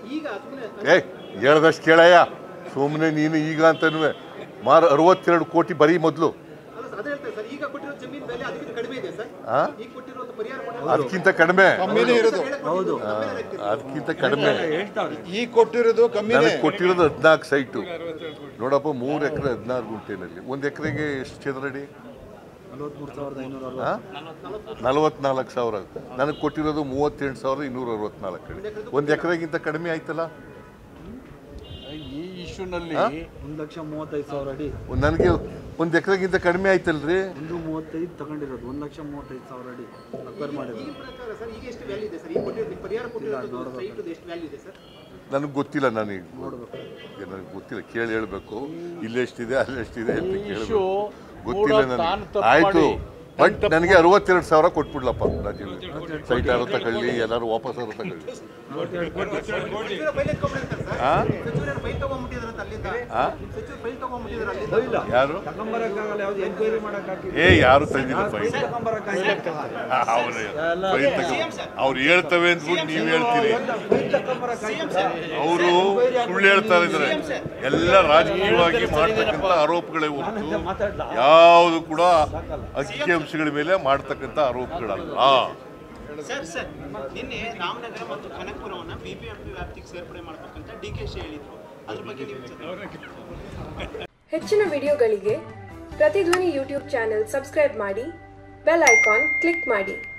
ಹೇಳ್ದಷ್ಟು ಕೇಳಯ್ಯ ಸುಮ್ಮನೆ ನೀನು ಈಗ ಅಂತನೂ ಮಾರು 62 ಕೋಟಿ ಬರೀ ಮೊದಲು ಅದಕ್ಕಿಂತ ಕಡಿಮೆ ಅದಕ್ಕಿಂತ ಕಡಿಮೆ ಈಗ ಕೊಟ್ಟಿರೋದು ಕೊಟ್ಟಿರೋದು 14 ಸೈಟು ನೋಡಪ್ಪ 3 ಎಕರೆ 16 ಗುಂಟೆನಲ್ಲಿ 1 ಎಕರೆಗೆ ಎಷ್ಟು ಚದರಡಿ 44,000 ನನಗೆ ಕೊಟ್ಟಿರೋದು 38,264 1 ಎಕರೆಗಿಂತ ಕಡಿಮೆ ಆಯ್ತಲ್ಲ ಈ ಇಶ್ಯೂನಲ್ಲಿ 1,35,000 ಅಡಿ ನನಗೆ 1 ಎಕರೆಗಿಂತ ಕಡಿಮೆ ಆಯ್ತಲ್ರಿ 135 ತಗೊಂಡಿರೋದು 1,35,000 ಅಡಿ ಅಕ್ವೈರ್ ಮಾಡಿರೋದು ನನಗೆ ಗೊತ್ತಿಲ್ಲ ನನಗೆ ಗೊತ್ತಿಲ್ಲ ಕೇಳಿ ಹೇಳ್ಬೇಕು ಇಲ್ಲೆಷ್ಟಿದೆ ಅಲ್ಲೆಷ್ಟಿದೆ ಅಂತ ಕೇಳಬೇಕು ಗೊತ್ತಿಲ್ಲ ನನಗೆ ಆಯ್ತು ಬಟ್ ನನಗೆ 62,000 ಕೊಟ್ಬಿಡ್ಲಪ್ಪ ರಾಜೀವ್ ಸೈಟ್ ಯಾರು ತಗೊಳ್ಳಿ ಎಲ್ಲರೂ ವಾಪಸ್ ಅವರು ತಗೊಳ್ಳಿ ಯಾರು ಯಾರು ತಂದಿಲ್ಲ ಫೈಲ್ ಅವ್ರು ಹೇಳ್ತವೆ ಅಂದ್ಬಿಟ್ಟು ನೀವು ಹೇಳ್ತೀರಿ ಅವರು ಸುಳ್ಳು ಹೇಳ್ತಾ ಇದ್ದಾರೆ ಎಲ್ಲ ರಾಜಕೀಯವಾಗಿ ಮಾಡ್ತಕ್ಕಂಥ ಆರೋಪಗಳೇ ಹೊರತು ಯಾವುದು ಕೂಡ ಅಂಕಿಅಂಶಗಳ ಮೇಲೆ ಮಾಡ್ತಕ್ಕಂಥ ಆರೋಪಗಳಲ್ಲ. ನಿನ್ನೆ ರಾಮನಗರ ಮತ್ತು ಕನಕಪುರವನ್ನು ಬಿಬಿಎಂಪಿ ವ್ಯಾಪ್ತಿಗೆ ಸೇರ್ಪಡೆ ಮಾಡಬೇಕಂತ ಡಿಕೆಶಿ ಹೇಳಿದ್ರು. ಅದ್ರ ಬಗ್ಗೆ ಹೆಚ್ಚಿನ ವಿಡಿಯೋಗಳಿಗೆ ಪ್ರತಿಧ್ವನಿ ಯೂಟ್ಯೂಬ್ ಚಾನೆಲ್ ಸಬ್ಸ್ಕ್ರೈಬ್ ಮಾಡಿ, ಬೆಲ್ ಐಕಾನ್ ಕ್ಲಿಕ್ ಮಾಡಿ.